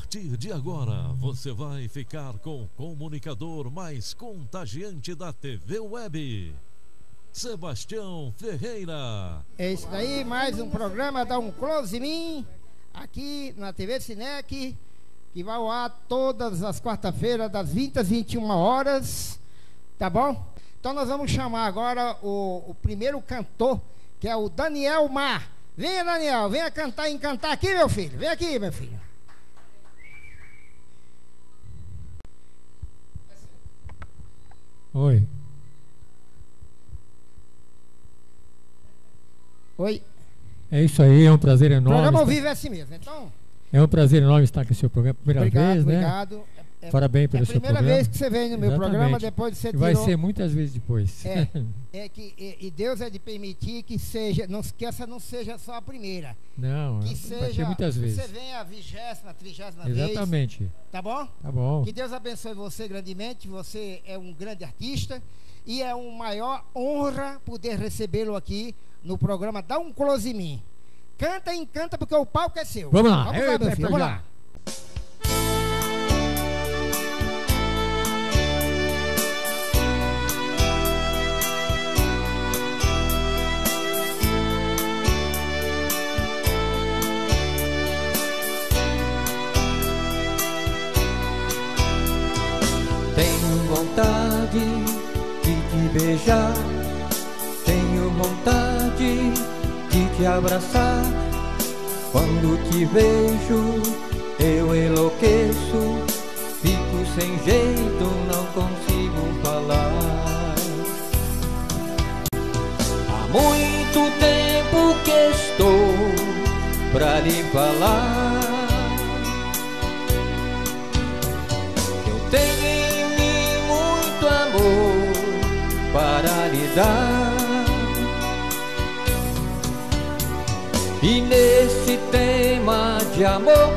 partir de agora, você vai ficar com o comunicador mais contagiante da TV Web, Sebastião Ferreira. É isso daí, mais um programa Dá um Close em Mim, aqui na TV Cinec, que vai ao ar todas as quarta-feiras, das 20 às 21 horas, tá bom? Então nós vamos chamar agora o primeiro cantor, que é o Daniel Mar. Venha, Daniel, venha encantar aqui, meu filho. Vem aqui, meu filho. Oi. Oi. É isso aí, é um prazer enorme. O programa ao vivo é assim mesmo, então. É um prazer enorme estar aqui no seu programa. Primeira vez, né? Obrigado. Parabéns pelo seu programa. É a primeira vez que você vem no meu programa, depois de você tirou... Vai ser muitas vezes depois. E Deus é de permitir que seja, que essa não seja só a primeira. Não, que vai ser muitas vezes. Você venha a 20ª, 30ª vez. Exatamente. Tá bom? Tá bom. Que Deus abençoe você grandemente. Você é um grande artista e é uma maior honra poder recebê-lo aqui no programa Dá um Close em Mim. Canta e encanta porque o palco é seu. Vamos lá. Vamos lá, meu filho. Vamos lá. Tenho vontade de te beijar, tenho vontade de te abraçar. Quando te vejo, eu enlouqueço, fico sem jeito, não consigo falar. Há muito tempo que estou pra lhe falar. Eu tenho para lhe dar, e nesse tema de amor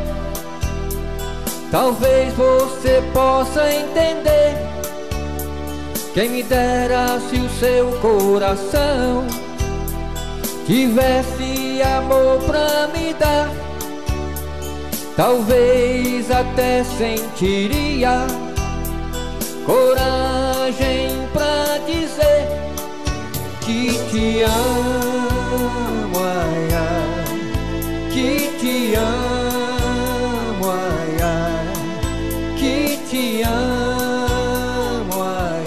talvez você possa entender. Quem me dera se o seu coração tivesse amor pra me dar, talvez até sentiria coragem pra dizer que te amo, ai, ai, que te amo, ai, ai, que te amo, ai,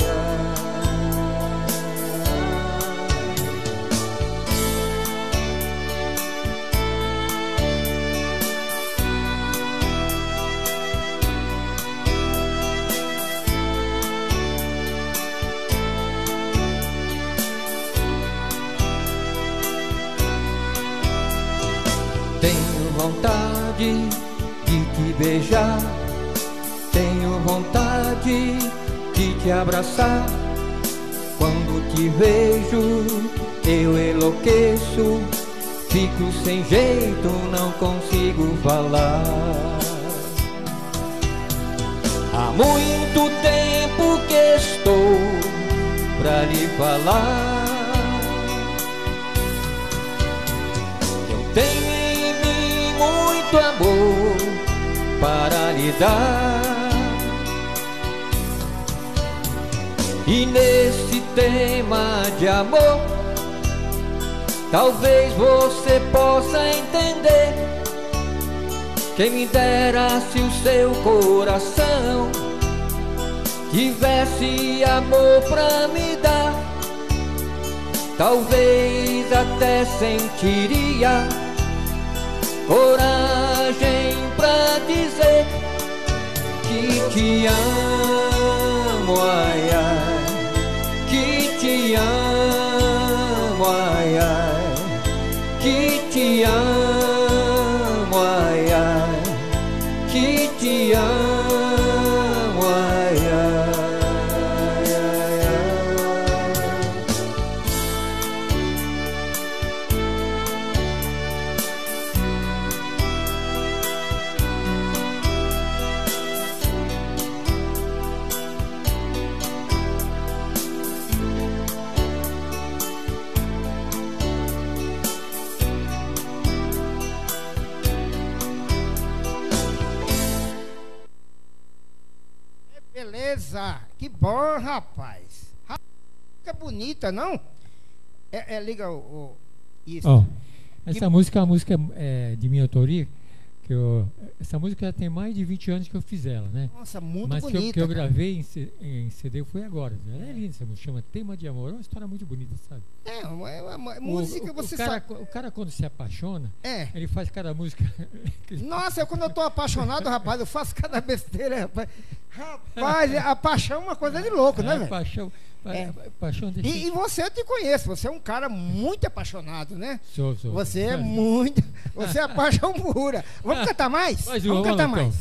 vontade de te beijar, tenho vontade de te abraçar. Quando te vejo, eu enlouqueço, fico sem jeito, não consigo falar. Há muito tempo que estou pra lhe falar. Eu tenho muito amor para lhe dar, e nesse tema de amor talvez você possa entender. Quem me dera se o seu coração tivesse amor pra me dar, talvez até sentiria coragem pra dizer que te amo, ai, ai, que te amo, ai, ai, que te amo, ai, ai, que te amo, ai, ai, ai, ai. Beleza, que bom, rapaz. Fica bonita, não? Liga isso. Ó, essa música é uma música de minha autoria. Essa música já tem mais de 20 anos que eu fiz ela, né? Nossa, muito Mas bonita. Mas que eu gravei em CD foi agora. Ela é linda, essa música chama Tema de Amor. É uma história muito bonita, sabe? Uma música, você sabe. O cara quando se apaixona, ele faz cada música. Nossa, quando eu tô apaixonado, rapaz, eu faço cada besteira, rapaz. Rapaz, a paixão é uma coisa de louco, né, velho? Paixão e você, eu te conheço, você é um cara muito apaixonado, né? Sou. Você é muito. Você é paixão pura. Vamos cantar mais? Vamos cantar mais.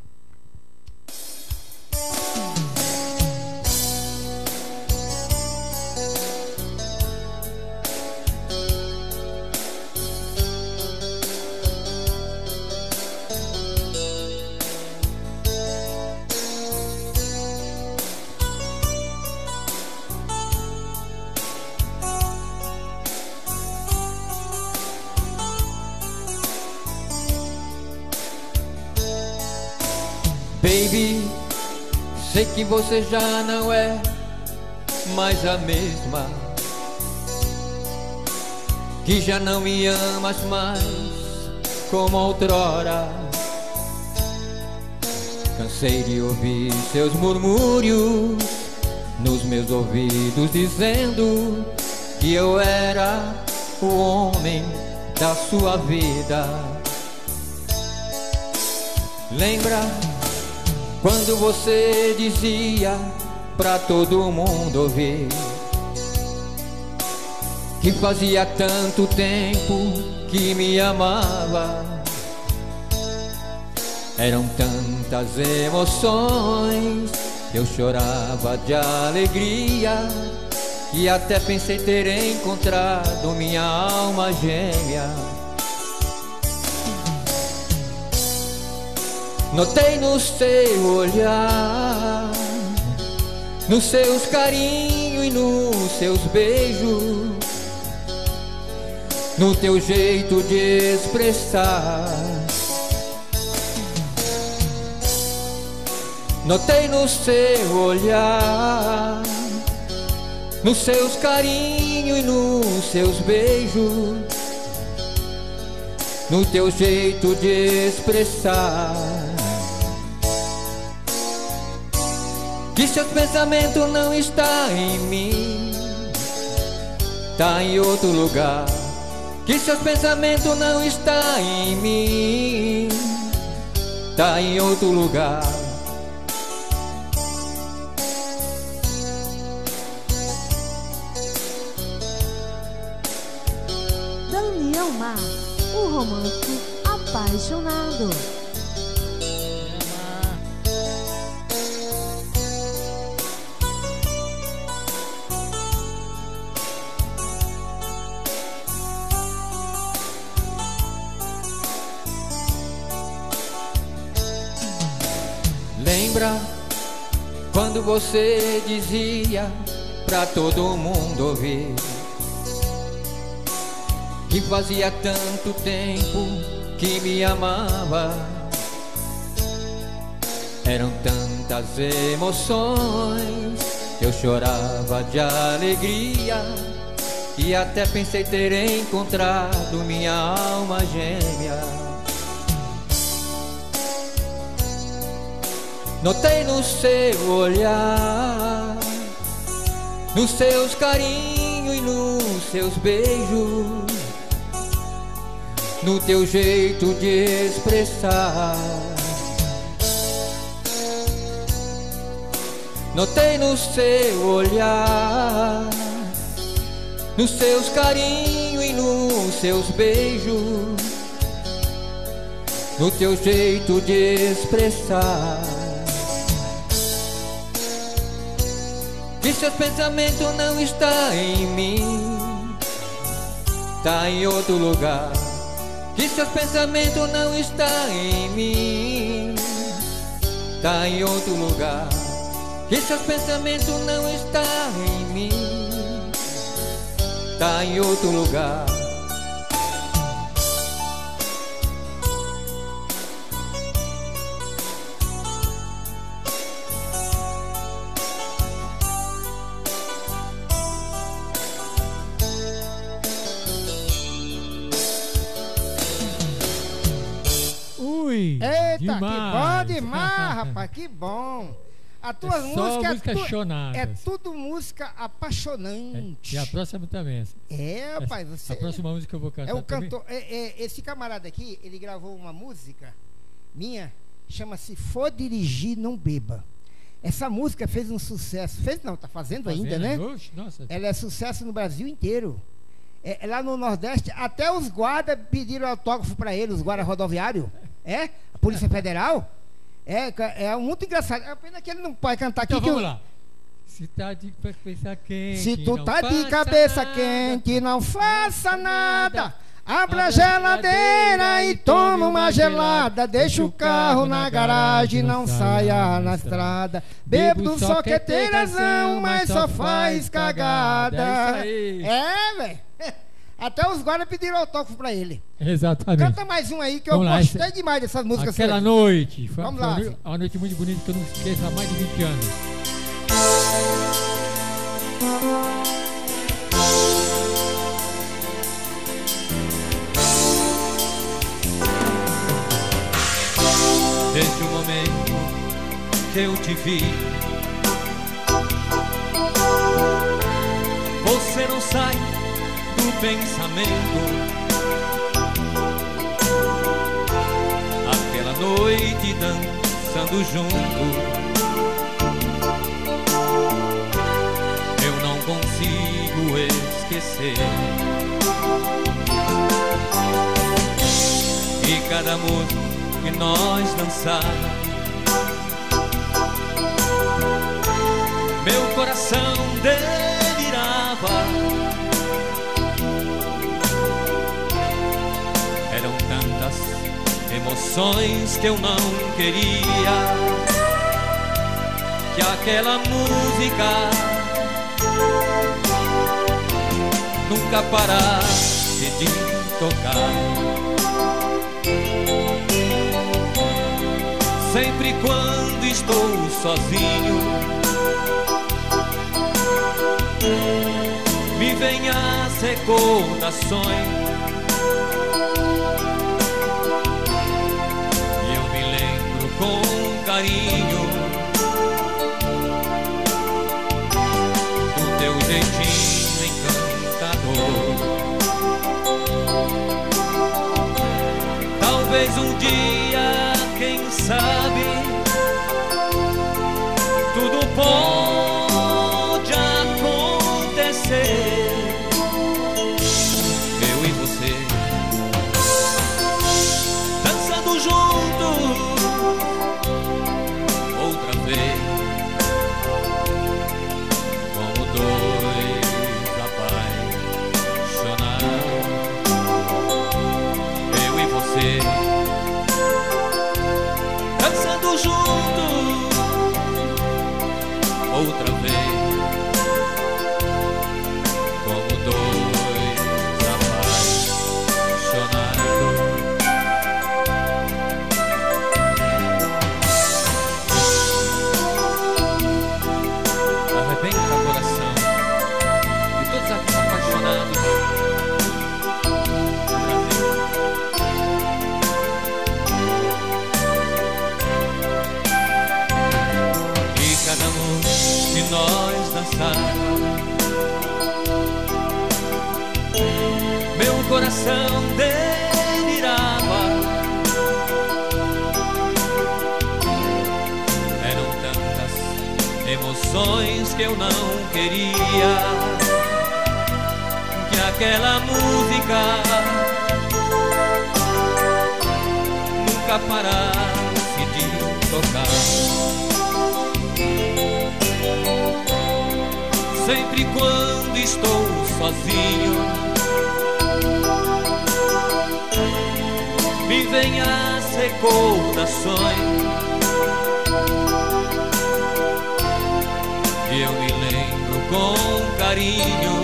Baby, sei que você já não é mais a mesma, que já não me amas mais como outrora. Cansei de ouvir seus murmúrios nos meus ouvidos dizendo que eu era o homem da sua vida. Lembra quando você dizia pra todo mundo ouvir que fazia tanto tempo que me amava? Eram tantas emoções, eu chorava de alegria e até pensei ter encontrado minha alma gêmea. Notei no seu olhar, nos seus carinhos e nos seus beijos, no teu jeito de expressar. Notei no seu olhar, nos seus carinhos e nos seus beijos, no teu jeito de expressar. Que seus pensamentos não estão em mim, tá em outro lugar. Que seus pensamentos não estão em mim, tá em outro lugar. Daniel Mar, o romântico apaixonado. Lembra quando você dizia pra todo mundo ouvir que fazia tanto tempo que me amava? Eram tantas emoções, eu chorava de alegria e até pensei ter encontrado minha alma gêmea. Notei no seu olhar, nos seus carinhos e nos seus beijos, no teu jeito de expressar. Notei no seu olhar, nos seus carinhos e nos seus beijos, no teu jeito de expressar. Que seus pensamentos não estão em mim, tá em outro lugar. Que seus pensamentos não estão em mim, tá em outro lugar. Que seus pensamentos não estão em mim, tá em outro lugar. Demais. que bom demais, rapaz, que bom. As tuas músicas música chonada. é tudo música apaixonante. E a próxima também. Rapaz, você... A próxima música que eu vou cantar É o também. cantor. Esse camarada aqui, ele gravou uma música minha, chama-se For Dirigir Não Beba. Essa música fez um sucesso. Fez não, tá fazendo ainda, né? Oxe, nossa. Ela é sucesso no Brasil inteiro. Lá no Nordeste, até os guardas pediram autógrafo para ele, os guardas rodoviários. A Polícia Federal. É muito engraçado. É pena que ele não pode cantar aqui. Então vamos lá. Se tá de cabeça quente, Se tu não tá de faça cabeça nada. quente, não faça nada. Abra a geladeira e toma uma gelada. Deixa o carro na garagem, não saia na estrada. Bêbado só quer ter razão, mas só faz cagada. É isso aí. Velho. Até os guardas pediram autógrafo pra ele. Exatamente. Canta mais um aí que eu Vamos lá, gostei demais dessas músicas. Aquela suas. noite. Foi Vamos lá. uma noite muito bonita que eu não esqueço há mais de 20 anos. Desde o momento que eu te vi, você não sai do pensamento. Aquela noite dançando junto, eu não consigo esquecer. E cada música que nós dançávamos, meu coração delirava. Eram tantas emoções que eu não queria que aquela música nunca parasse de tocar. Sempre quando estou sozinho, me vem as recordações e eu me lembro com carinho do teu jeitinho encantador. Talvez um dia, quem sabe, tudo pode acontecer. Eu e você dançando juntos outra vez, como dois apaixonados. Eu e você dançando juntos outra vez, como dois apaixonados. Arrebenta o coração de todos aqueles apaixonados. Cada um de nós dançava, meu coração delirava. Eram tantas emoções que eu não queria que aquela música nunca parasse de tocar. Sempre quando estou sozinho, me vem as recordações e eu me lembro com carinho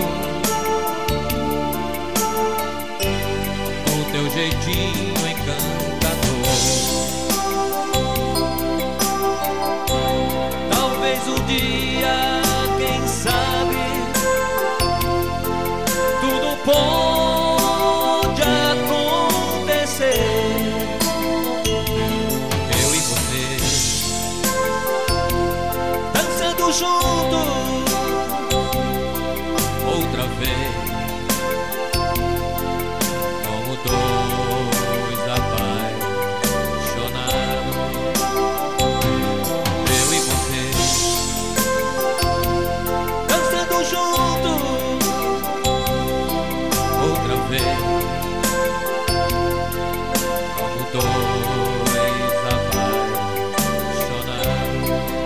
do teu jeitinho encantador. Talvez um dia, quem sabe, tudo pode acontecer. dançando juntos outra vez, como dois apaixonados, eu e você, dançando juntos outra vez, como dois apaixonados.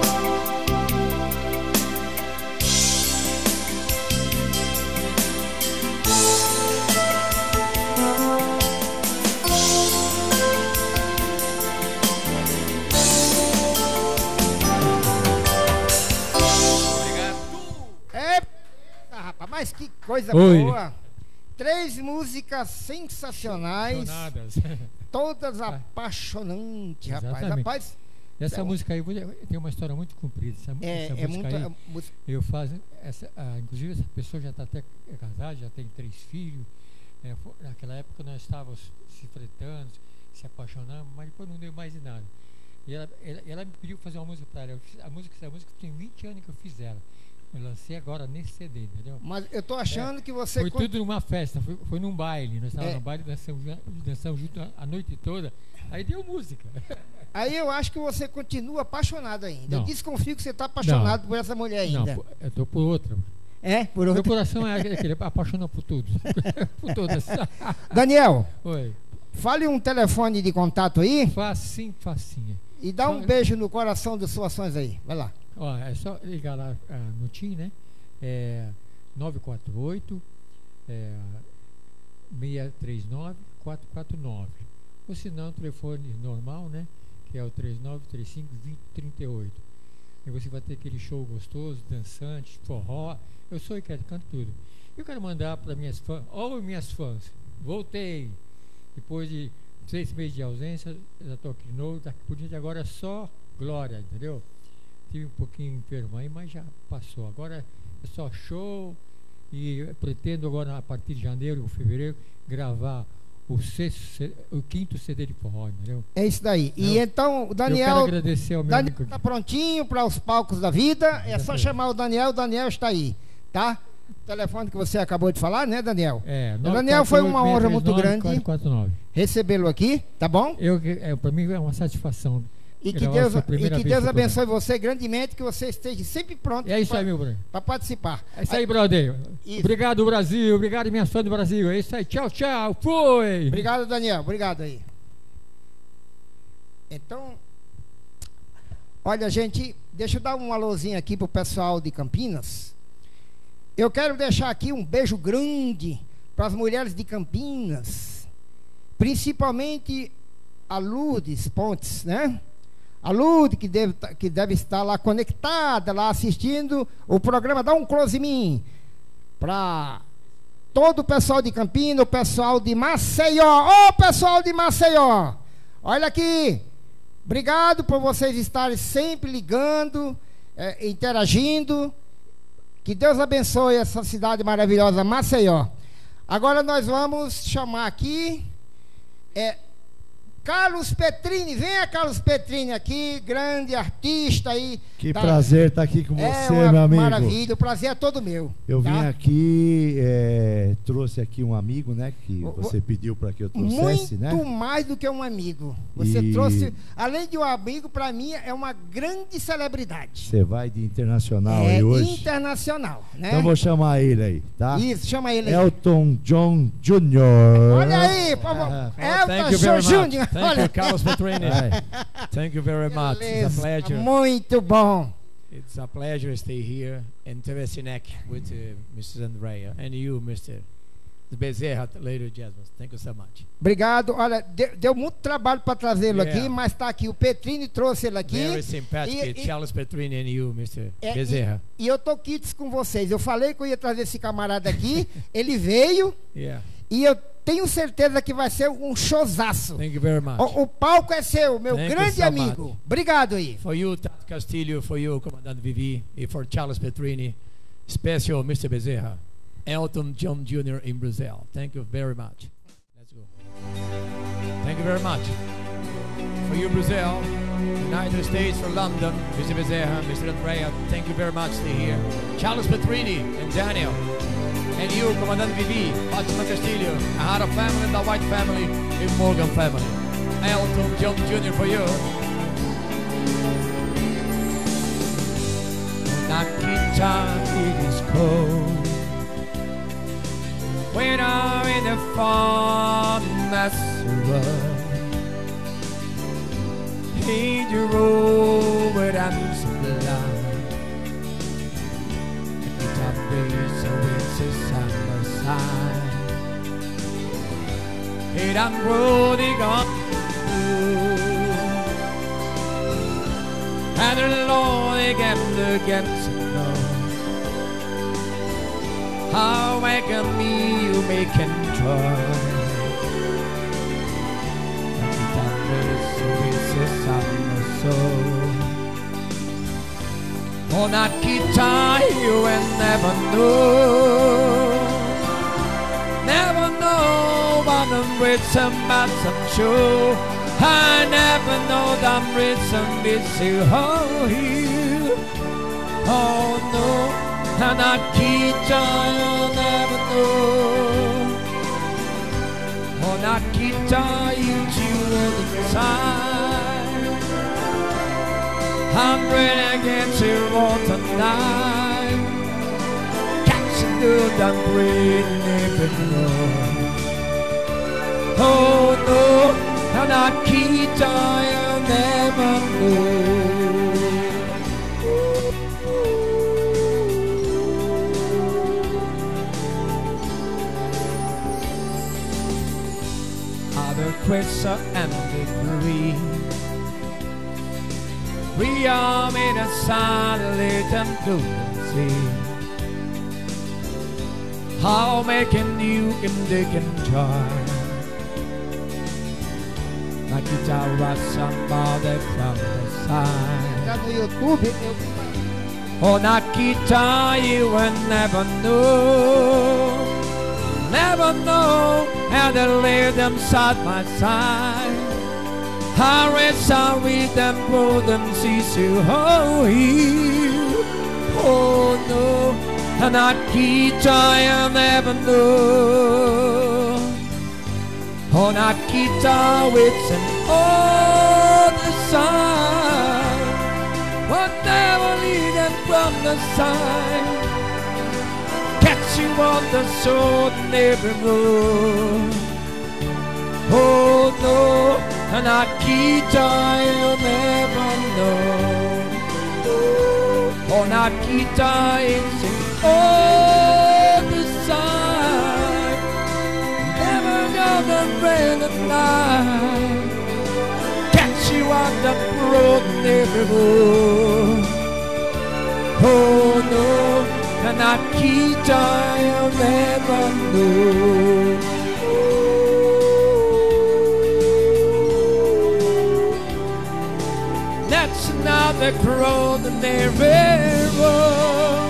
Rapaz, mas que coisa Oi. boa. 3 músicas sensacionais, Apaixonadas. todas apaixonantes, rapaz. Exatamente. Rapaz, Essa Então- música aí tem uma história muito comprida. Essa música muito. aí, eu faço, inclusive essa pessoa já está até casada, já tem 3 filhos. Naquela época nós estávamos se fretando, se apaixonando, mas depois não deu mais de nada. E ela me pediu fazer uma música para ela. Essa música tem 20 anos que eu fiz ela. Eu lancei agora nesse CD, entendeu? Mas eu tô achando que você. Foi tudo numa festa, foi num baile. Nós estávamos É. no baile, dançamos junto a noite toda. Aí deu música. Aí eu acho que você continua apaixonado ainda. Eu Não. desconfio que você está apaixonado por essa mulher ainda. Não, eu tô por outra. É, por Meu outro. coração é aquele apaixona por tudo. Por todas. Daniel, Oi. fale um telefone de contato aí Facinha. e dá um beijo no coração dos suas fãs aí. Vai lá. Ó, é só ligar lá no TIM, né? 948 639 449. Ou se não, telefone normal, né? Que é o 3935-2038. E você vai ter aquele show gostoso, dançante, forró. Eu sou Ricardo, canto tudo. Eu quero mandar para minhas fãs, minhas fãs, voltei. Depois de 6 meses de ausência, já estou aqui de novo. Daqui por diante agora é só glória, entendeu? Tive um pouquinho enfermo aí, mas já passou. Agora é só show. E eu pretendo agora, a partir de janeiro ou fevereiro, gravar o 5º CD de forró, entendeu? É isso daí. E então, o Eu quero Daniel. agradecer ao meu Daniel amigo. está prontinho para os palcos da vida. É só Exatamente. chamar o Daniel está aí, tá? O telefone que você acabou de falar, né, Daniel? É, Daniel, foi uma honra muito 948 grande 449. recebê-lo aqui, tá bom? Para mim é uma satisfação. E que gravar Deus, essa primeira e que vez Deus no programa. abençoe você grandemente, que você esteja sempre pronto É isso aí, meu brother. para participar. É isso aí, brother. Isso. Obrigado, Brasil. Obrigado, minha fã do Brasil. É isso aí. Tchau, tchau. Fui. Obrigado, Daniel. Obrigado aí. Então, olha, gente, deixa eu dar um alôzinho aqui pro pessoal de Campinas. Eu quero deixar aqui um beijo grande para as mulheres de Campinas, principalmente a Lourdes Pontes, né? A Lourdes, que deve estar lá conectada, lá assistindo o programa Dá um Close em Mim. Para todo o pessoal de Campinas, o pessoal de Maceió. Ô, pessoal de Maceió! Olha aqui. Obrigado por vocês estarem sempre ligando, interagindo. Que Deus abençoe essa cidade maravilhosa, Maceió. Agora nós vamos chamar aqui Carlos Petrini. Venha, Carlos Petrini, aqui, grande artista aí. Que prazer estar aqui com você, uma meu amigo. Maravilha, o prazer é todo meu. Eu tá? vim aqui, trouxe aqui um amigo, né? Que você pediu para que eu trouxesse, Muito né? mais do que um amigo. Você E- trouxe, além de um amigo, para mim é uma grande celebridade. Você vai de internacional É aí hoje. internacional, né? Então vou chamar ele aí, tá? Isso, chama ele aí. Elton John Jr. Olha aí, por favor. Thank Elton you very John much. Jr. Thank Olha. you, Carlos Petrini. Vai. Thank you very much. It's a Beleza, pleasure. muito bom. It's a pleasure to stay here in Teresinec with Mrs. Andrea and you, Mr. Bezerra, later Jasmine. Thank you so much. Obrigado. Olha, deu muito trabalho para trazê-lo Yeah. aqui, mas está aqui. O Petrini trouxe ele aqui. Very sympathetic, e- Charles Petrini and you, Mr. É, Bezerra. E eu tô quites com vocês. Eu falei que eu ia trazer esse camarada aqui. Ele veio Yeah. e eu tenho certeza que vai ser um showzaço. Thank you very much. O palco é seu, meu Thank you grande so amigo. much. Obrigado aí. For you, Tato Castilho, for you, Comandante Vivi, and for Charles Petrini, special Mr. Bezerra, Elton John Jr. in Brazil. Thank you very much. Let's go. Thank you very much. For you, Brazil, and United States for London, Mr. Bezerra, Mr. Andrea, thank you very much to here. Charles Petrini and Daniel. And you, Commandant Vivi, Fatima Castillo, Ahara family, the White family, and Morgan family. Elton John Jr. for you. Nakita, it is cold. When I'm in the fondness road, in the road where I'm so blind. Nakita breeze, so it's a summer side. And I'm rolling on and the Lord again to know how make me you may control. Nakita breeze, so it's a summer soul. Oh, Nakita, you will never know what I'm with some show. I never know that I'm with some busy you. Oh no, and Nakita, you'll never know. Oh, Nakita, you chill inside. I'm ready against you all tonight. Catching good, I'm breathing even more. Oh no, and Nakita, you'll never know. Other Quessa and degree. We are made of silent and blue sea. How making you can dig and try. Nakita was somebody from the side. Tá no YouTube, Oh, Nakita, you will never know how they lay them side by side. I read them, pull them, see you, oh no, and Nakita, you'll never know. Oh, Nakita, it's an other side, but never lead them from the side. Catch you on the sword and every move. Oh no, and Nakita, you'll never know. Oh, Nakita, it's an other side. Never gonna rain at night. Catch you on the road and every move. Oh no, and Nakita, you'll never know. That's not the road and every road.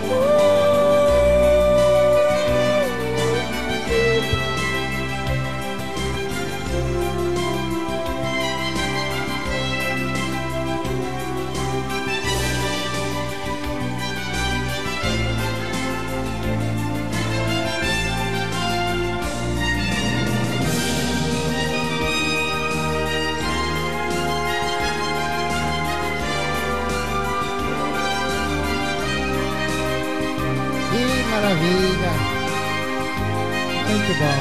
maravilha. Muito bom.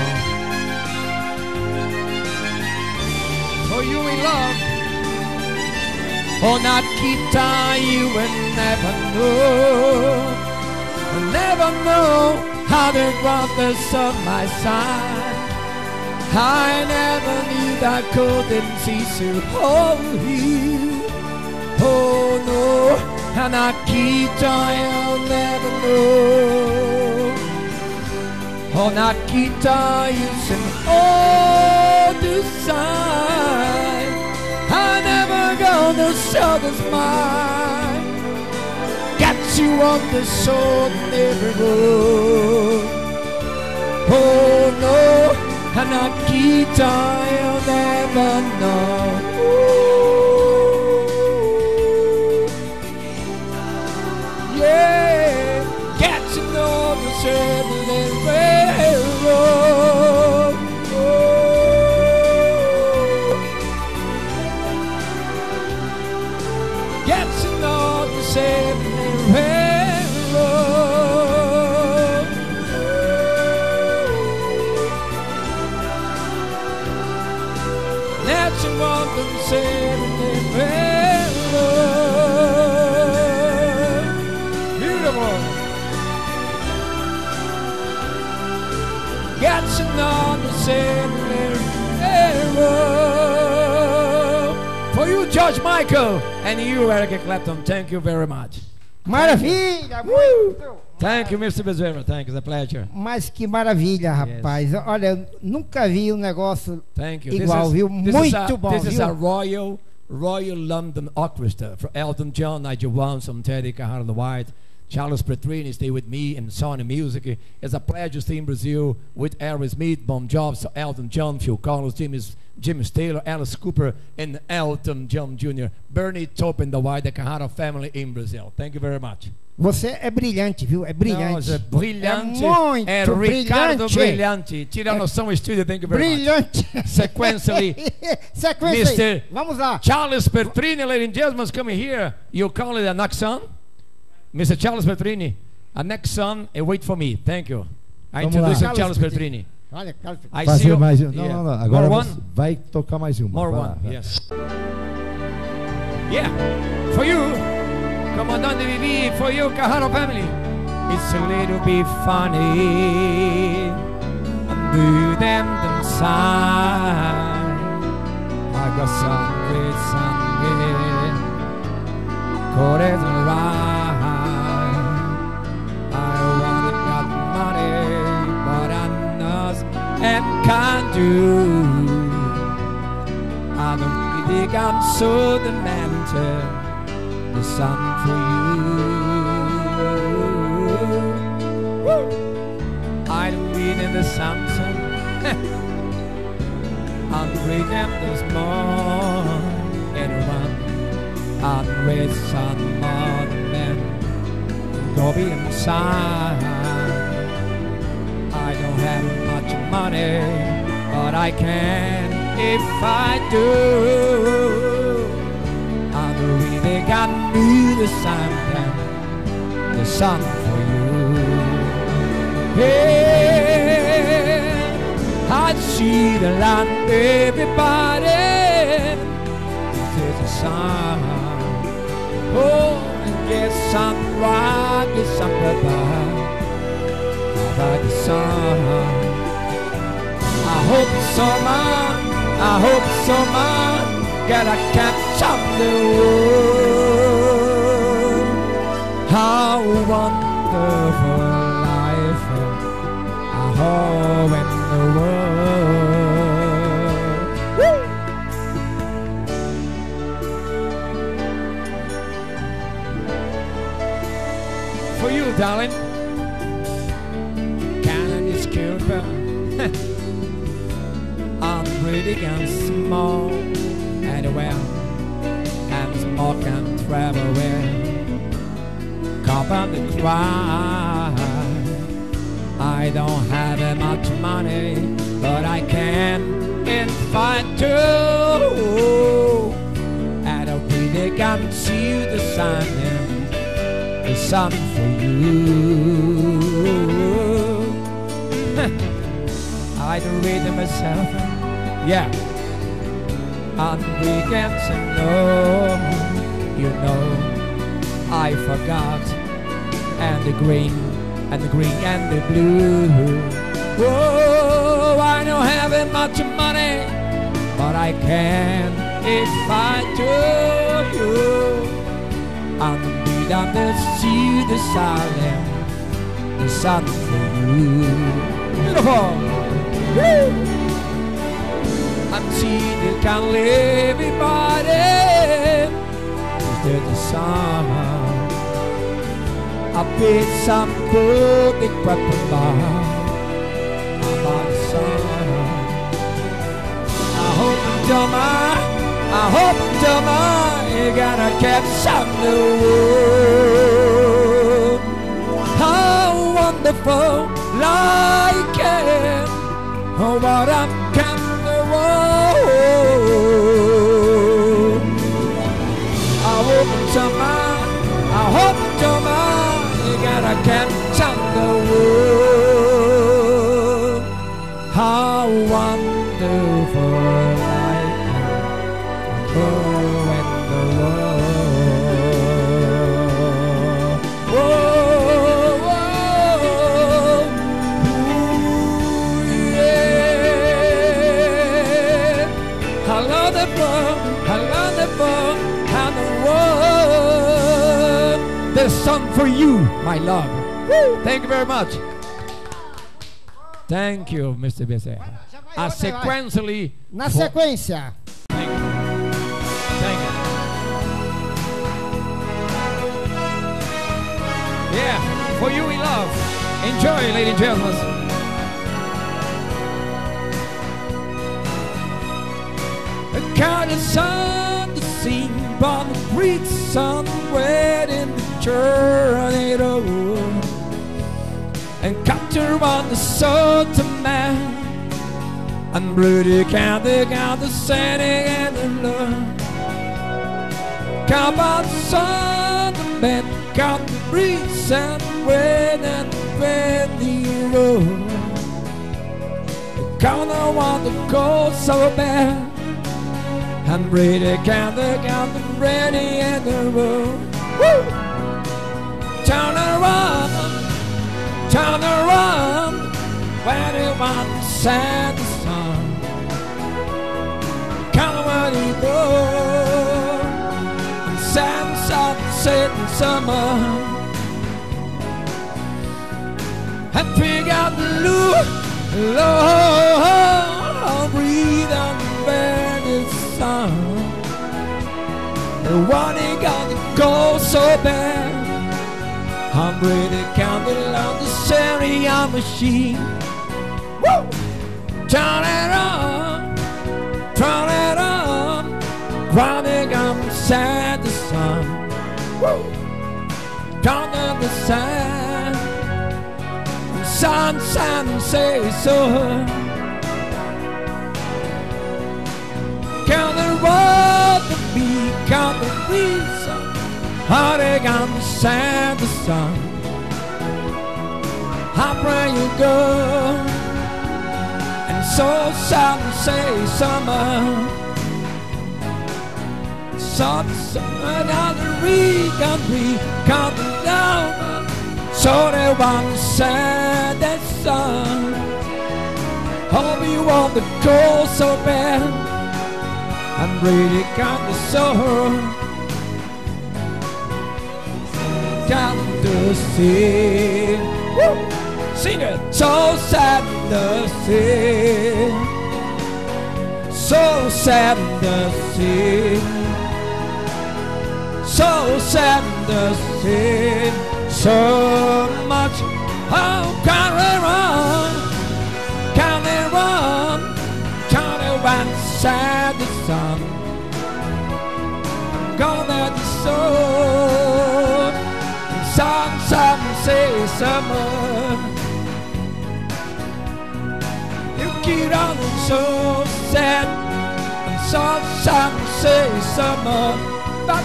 For you in love, oh Nakita, you will never know how the brothers on my side. I never knew I couldn't see so holy. Oh no, and Nakita, you'll never know. Oh Nakita, you should all decide. I never gonna show this mind. Got you on the sword and every road. Oh no, and Nakita, you'll never know. Get to know the seven railroad. Get to know the seven railroad. Beautiful. Get to know the seven railroad. For you, George Michael, and you, Eric Clapton, thank you very much. Maravilha! Muito. Thank you, Mr. Bezerra. Thank you, it's a pleasure. Mas que maravilha, rapaz. Yes. Olha, eu nunca vi um negócio Thank you. igual, viu? Muito bom, This is a viu? Royal London Orchestra for Elton John, Nigel Wilson, Teddy Carlo White, Charles Petrini stay with me in Sony Music. It's a pleasure to stay in Brazil with Aerosmith, Bon Jovi, Elton John, Phil Collins, Jimmy Taylor, Alice Cooper, and Elton John Jr. Bernie Taupin, the White, the Carraro family in Brazil. Thank you very much. Você é brilhante, viu? É brilhante. Não, é brilhante. É muito Ricardo brilhante. Brilhante. Tiranossauro Studio, thank you very Brilhante. much. Sequentially, Sequência aí. Mr. Vamos lá. Charles Petrini, ladies and gentlemen, coming here. You call it a Nexon? Mr. Charles Petrini, a Nexon, and wait for me. Thank you. I Vamos introduce lá. you, Charles Petrini. Olha, Carlos. I see Fazer you. mais um. Não, Yeah. não, não. Agora More você one? vai tocar mais uma. More Vai one, lá, vai. yes. Yeah, for you, Comandante Vivi, for you, Carraro family. It's a little bit funny. Do them side. I got some great singing. Chorus and right. I wanna got money, but I know and can't do. I don't think I'm so demented. The sun for you. I don't read in the Samson. I'm reading this more. Anyone, I'm read some more men. Go be inside. I don't have much money, but I can if I do. I really got me the sun for you. Hey, I see the land, everybody. This is the sun. Oh, and get some rock, get some pepper. About the sun. I hope summer, I hope summer, gotta catch up the world. How wonderful life is, oh, in the world. Woo! For you, darling. Cooper. I'm pretty and small and well, and small can travel well. Cop on the cry. I don't have much money, but I can if I do. And I really can see the sun for you. I don't read them myself, yeah. On weekends, you know, I forgot, and the green, and the green, and the blue. Whoa, I don't have much money, but I can if I do. On the beat of the sea, the silent, the sun for you. Beautiful. Woo! I'm seeing you can live everybody. There's the sun. I beat some good big purple bar. About the sun. I hope you gotta catch some new world. How wonderful like it. Oh, what I'm coming the world. I hope somehow. I hope somehow you gotta catch on the world. How wonderful life can go in the world. Whoa, whoa, ooh, yeah. How wonderful, how wonderful, how the world. This song for you, my love. Woo. Thank you very much. Thank you, Mr. Bezerra. A sequentially. Na sequência. Thank you. Thank you. Yeah, for you we love. Enjoy, ladies and gentlemen. A kind of sun to see, but the breeze somewhere in the tornado. And capture on the salt of man. And Rudy count the setting and the love. Count on the sun of man. Count the breeze and wind and the windy road. Count the one that goes so bad. And Rudy count the ready and the road. Woo! Turn around. Turn around when you want to send the sun. Come when you go and send sun, setting summer. And pick out the low, breathe and bear the sun. The one you got to go so bad. I'm ready to count it on the stereo machine. Woo! Turn it on, grinding on beside the sun. Woo! Down on the sand, sun, say so. Count the road to be, count the reason. Heartache on the sand, the sun. I pray you go. And so sad and say summer. So another week and we come down. So they want to sand that sun. Hope you want the cold so bad. I'm really got the soul. Down the sea. Woo! Sing it. So sad the sea. So sad the sea. So sad the sea. So much. Oh, can we run? Can we run? Can we run? Sad the sun. Gone at the soul. Sun, say summer. You keep on so sad. Sun, say summer. But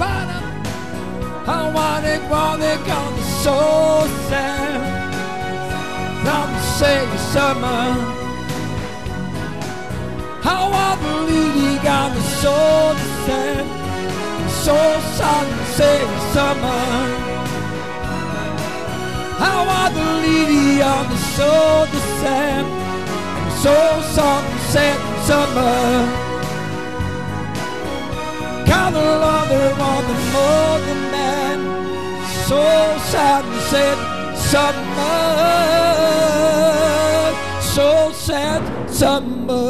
I want it gone so sad. Sun, say summer. How I believe you got the soul sad. So sun, say summer. How I believe on the soul the sand. So sunset summer. Count the lover on the morning man. So sunset summer. So sad summer.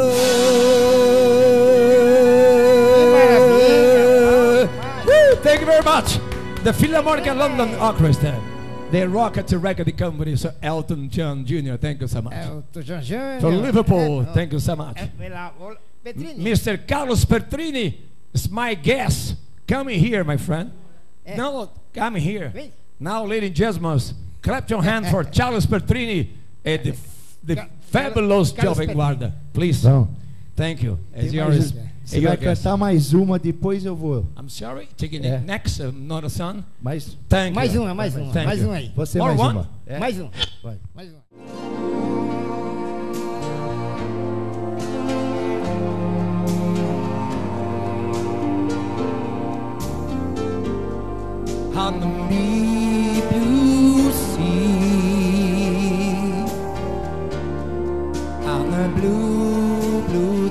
Woo, thank you very much. The Philharmonic London Orchestra. They rock at the record company, so Elton John Jr., thank you so much. Elton John Jr. From Liverpool, thank you so much. Petrini. Mr. Carlos Petrini is my guest. Come in here, my friend. No, come in here. Now, ladies and gentlemen, clap your hand for Carlos Petrini and the fabulous Jovem Guarda. Please. Thank you. As yours, Você vai cantar mais uma, depois eu vou. I'm sorry, taking it next, not a son. Mais Mais uma aí. Você More mais one? uma. É. Mais uma. Vai. Mais uma. On the deep blue sea, on a blue, blue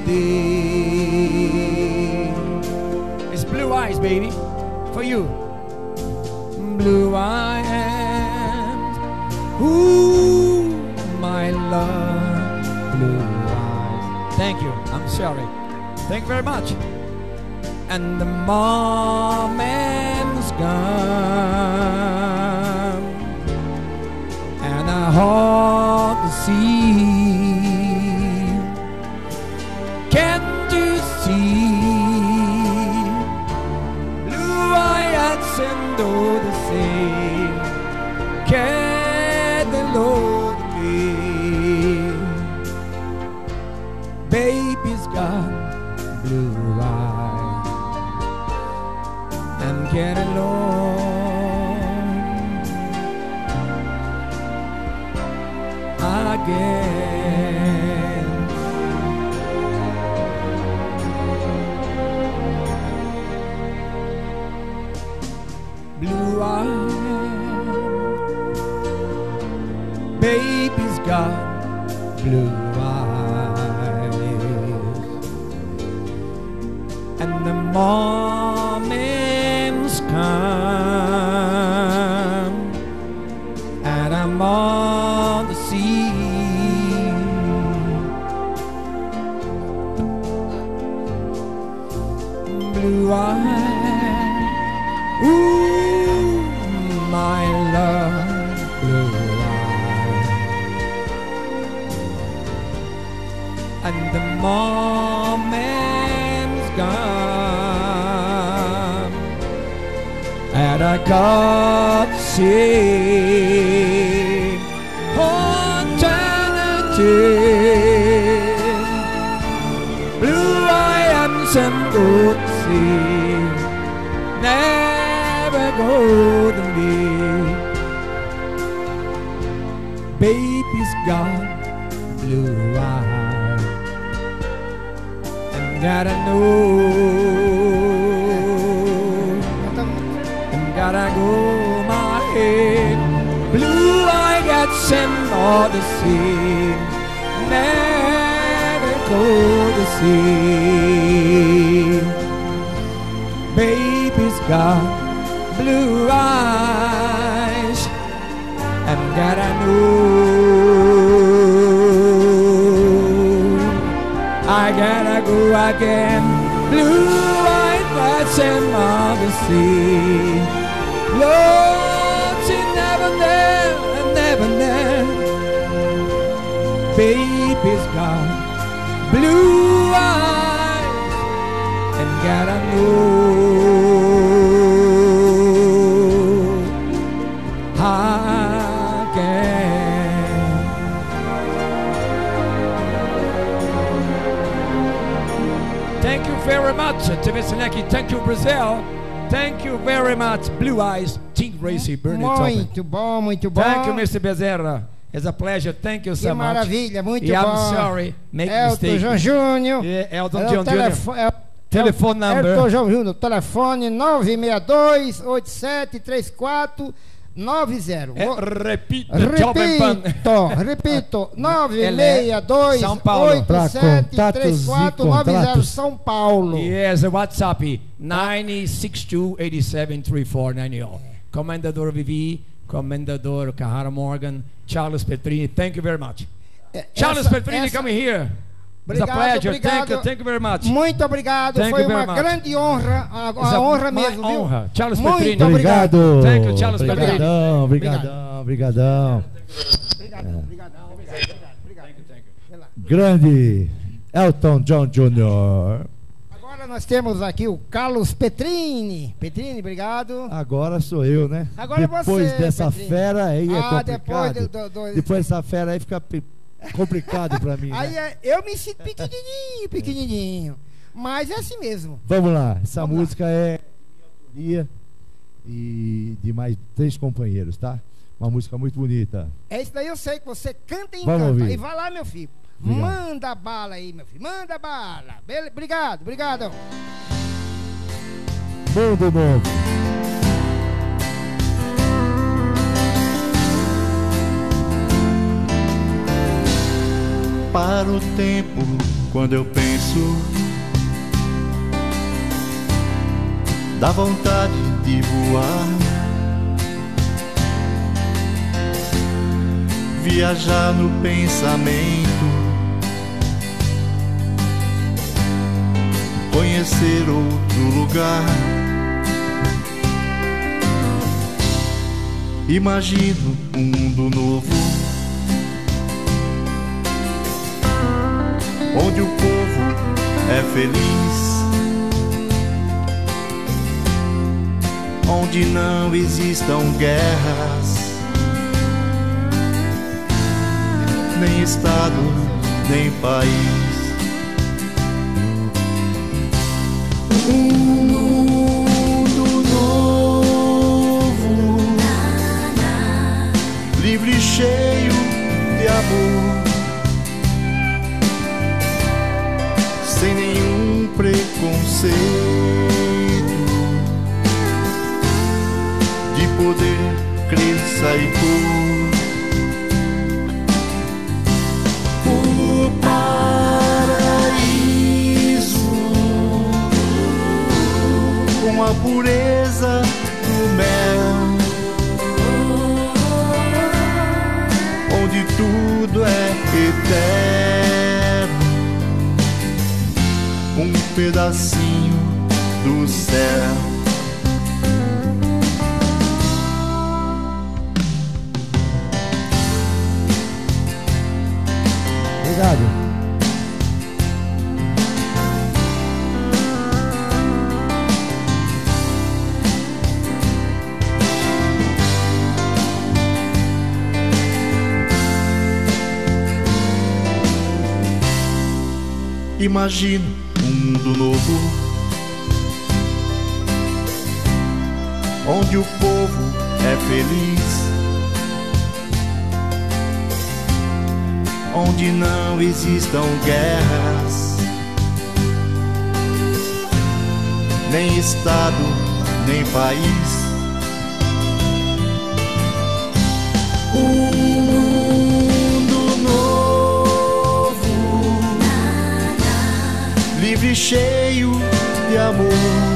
day. It's Blue Eyes, baby, for you. Blue eyes, ooh, my love, blue eyes. Thank you. I'm sorry. Thank you very much. And the moment's gone, and I heart to see. Can't you see? Blue eyes and all the same. Can the Lord be? Baby's got blue eyes. And get along again. Blue eyes, baby's got blue eyes, and the moment's come, and I'm on the sea. Blue eyes, ooh, my love, blue eyes, and the moment's gone, and I got to see alternative. Blue eyes and good sea, never golden be. Baby's got blue eyes, and gotta know, and gotta go my head. Blue eye got sent all the sea, never go to sea. Baby's got blue eyes, and gotta know, I gotta go again. Blue eyes that's in all the sea. Lord, she never there, never there. Baby's got blue eyes, and gotta know again. Thank you very much, Tivisineki. Thank you, Brazil. Thank you very much, Blue Eyes, Team Racy, Bernie Topper. Muito bom, muito bom. Thank you, Mr. Bezerra. It's a pleasure. Thank you so Que much. maravilha, muito Yeah, bom. I'm sorry. Make Elton mistake. João Júnior. Yeah, Elton É o John Jr. Telephone number. Elton João Júnior, telefone 962-873490. Repita, Jovem Pan. Repito, 962 São Paulo. 873490 São Paulo. Yes, WhatsApp 962-873490. Comendador Vivi, Comendador Carrara Morgan, Charles Petrini, thank you very much. Charles Petrini coming here. It's a pleasure. Obrigado. Thank you very much. Muito obrigado. Thank Foi you very uma much. grande honra, uma honra mesmo, viu? Honra. Charles Muito Petrini. obrigado. Obrigado. Thank you, Charles Petrini. Obrigadão, obrigadão, obrigadão. Obrigado. Grande Elton John Jr. Agora nós temos aqui o Carlos Petrini. Petrini, obrigado. Agora sou eu, né? Agora depois você, dessa Petrinho. fera aí é complicado. Depois Depois dessa fera aí fica complicado pra mim. Aí Né? eu me sinto pequenininho. Mas é assim mesmo. Vamos lá, essa Vamos música é de minha autoria e de mais 3 companheiros, tá? Uma música muito bonita. É isso daí, eu sei que você canta e Vamos encanta. ouvir. E vai lá, meu filho. Obrigado. Manda bala aí, meu filho. Manda bala. Obrigado, obrigado. Mundo Novo. Para o tempo quando eu penso, dá vontade de voar, viajar no pensamento, conhecer outro lugar. Imagino um mundo novo, onde o povo é feliz, onde não existam guerras, nem estado, nem país. Um mundo novo, livre e cheio de amor, sem nenhum preconceito, de poder, crença e cor. O paraíso, com a pureza do mel, onde tudo é eterno, um pedacinho do céu. Obrigado. Imagino um mundo novo, onde o povo é feliz, onde não existam guerras, nem estado, nem país. Um mundo novo, livre e cheio de amor,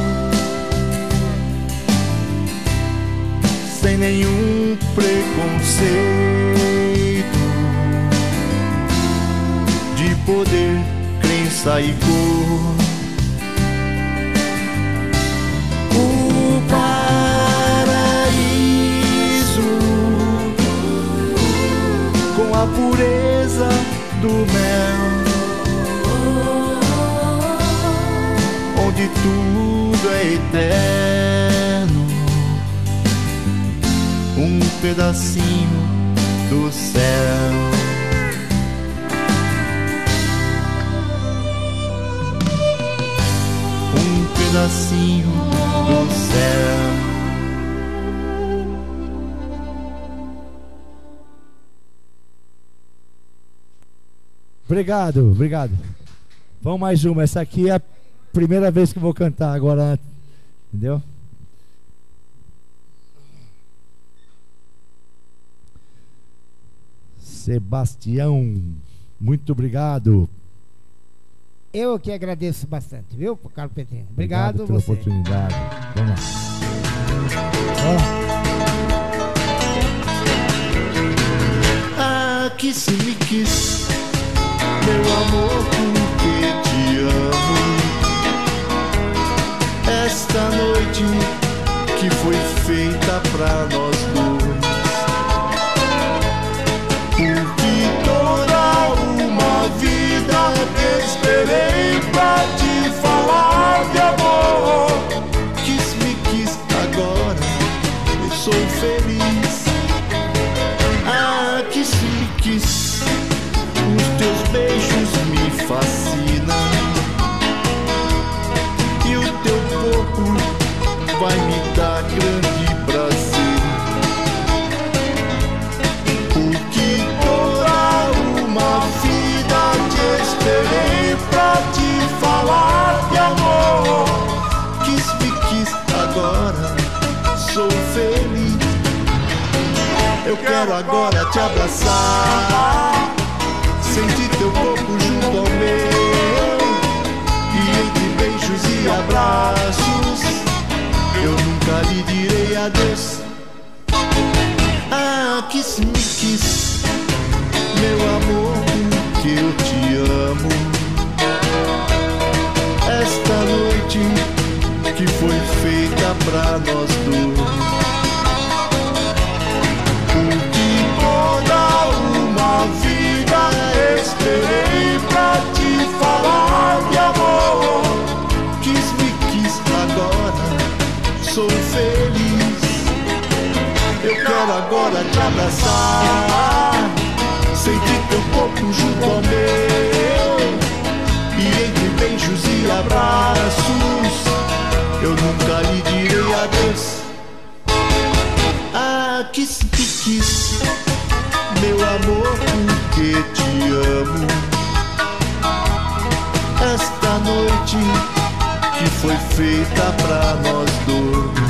sem nenhum preconceito, de poder, crença e cor. O paraíso, com a pureza do mel, onde tudo é eterno, um pedacinho do céu. Um pedacinho do céu. Obrigado, obrigado. Vamos mais uma. Essa aqui é a primeira vez que eu vou cantar agora, entendeu? Sebastião, muito obrigado. Eu que agradeço bastante, viu, Carlos Pedrinho? Obrigado pela você. oportunidade. Vamos lá. Ah, que se me quis, meu amor, porque te amo. Esta noite que foi feita pra nós dois, porque toda uma vida esperei pra te falar de amor. Quis me quis, agora eu sou feliz. Ah, quis me quis, os teus beijos me fascinam. Eu quero agora te abraçar, sentir teu corpo junto ao meu, e entre beijos e abraços eu nunca lhe direi adeus. Ah, kiss me kiss, meu amor, que eu te amo. Esta noite que foi feita pra nós dois, porque toda uma vida esperei pra te falar de amor. Kiss me kiss, agora sou feliz. Eu quero agora te abraçar, sentir teu corpo junto ao meu, e entre beijos e abraços eu nunca lhe direi adeus. Ah, kiss me kiss, meu amor, porque te amo. Esta noite que foi feita pra nós dois,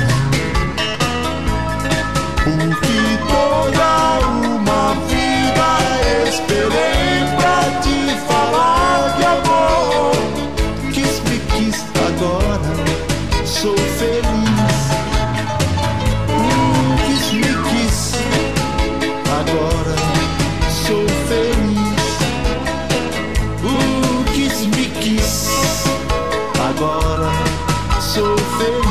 porque toda uma vida esperei pra te falar de amor. Kiss me kiss, agora sou feliz. Kiss me kiss, agora sou feliz. Kiss me kiss, agora sou feliz.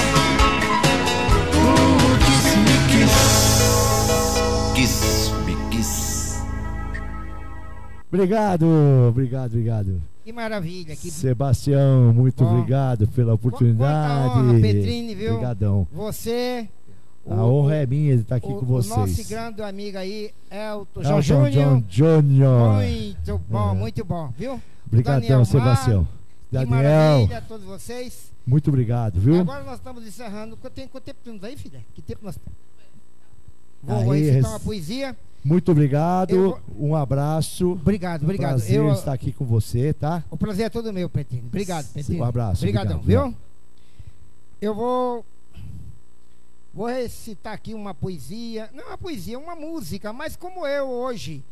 Kiss me kiss, kiss me kiss. Obrigado, obrigado. Que maravilha. Que... Sebastião, muito obrigado pela oportunidade. Quanta honra, Petrine, viu? Obrigadão. Você... A honra é minha de estar aqui com vocês. O nosso grande amigo aí, Elton Júnior. Júnior. Muito bom, muito bom, viu? Obrigadão, Sebastião. Que maravilha a todos vocês. Muito obrigado, viu? Agora nós estamos encerrando. Quanto tempo temos aí, filha? Que tempo nós temos? Vou recitar uma poesia. Muito obrigado, um abraço. Obrigado. Prazer estar aqui com você, tá? O prazer é todo meu, Petrino. Obrigado, Petrino. Um abraço. Obrigadão, viu? Eu vou recitar aqui uma poesia. Não uma poesia, uma música. Mas como eu hoje...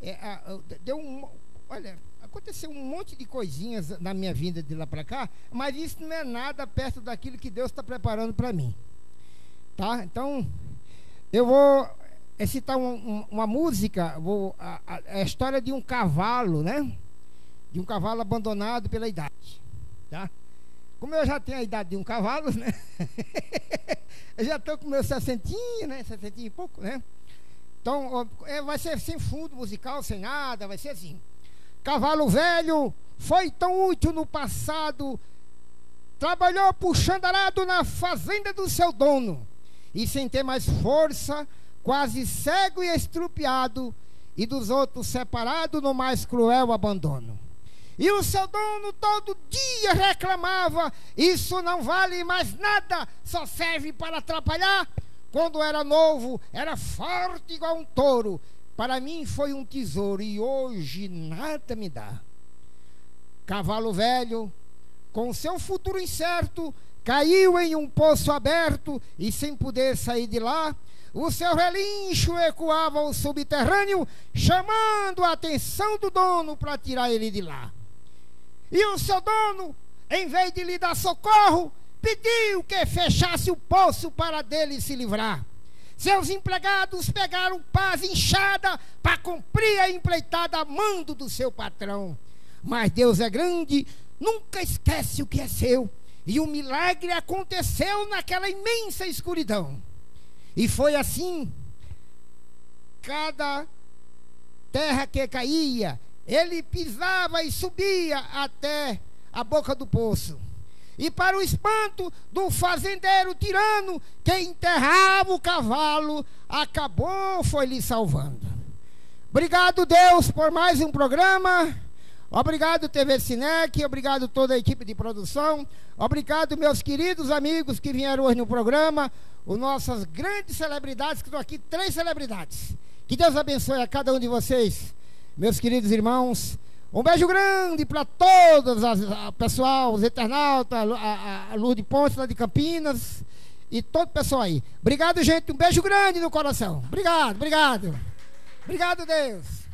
olha, aconteceu um monte de coisinhas na minha vida de lá pra cá, mas isso não é nada perto daquilo que Deus está preparando para mim. Tá? Então, eu vou... citar uma música, a história de um cavalo, né? De um cavalo abandonado pela idade, tá? Como eu já tenho a idade de um cavalo, né? Eu já estou com meu 60, né? 60 e pouco, né? Então, vai ser sem fundo musical, sem nada, vai ser assim. Cavalo velho foi tão útil no passado, trabalhou puxando arado na fazenda do seu dono, e sem ter mais força, quase cego e estrupiado, e dos outros separado no mais cruel abandono. E o seu dono todo dia reclamava: isso não vale mais nada, só serve para atrapalhar. Quando era novo, era forte igual um touro, para mim foi um tesouro, e hoje nada me dá. Cavalo velho, com seu futuro incerto, caiu em um poço aberto, e sem poder sair de lá, o seu relincho ecoava ao subterrâneo, chamando a atenção do dono para tirar ele de lá. E o seu dono, em vez de lhe dar socorro, pediu que fechasse o poço para dele se livrar. Seus empregados pegaram pás e enxada para cumprir a empreitada a mando do seu patrão. Mas Deus é grande, nunca esquece o que é seu, e o milagre aconteceu naquela imensa escuridão. E foi assim, cada terra que caía, ele pisava e subia até a boca do poço. E para o espanto do fazendeiro tirano, que enterrava o cavalo, acabou, foi lhe salvando. Obrigado, Deus, por mais um programa. Obrigado, TV Cinec. Obrigado toda a equipe de produção. Obrigado, meus queridos amigos que vieram hoje no programa. As nossas grandes celebridades, que estão aqui, 3 celebridades. Que Deus abençoe a cada um de vocês, meus queridos irmãos. Um beijo grande para todos, pessoal, os internautas, a Lourdes Pontes lá de Campinas. e todo o pessoal aí. Obrigado, gente. Um beijo grande no coração. Obrigado, obrigado. Obrigado, Deus.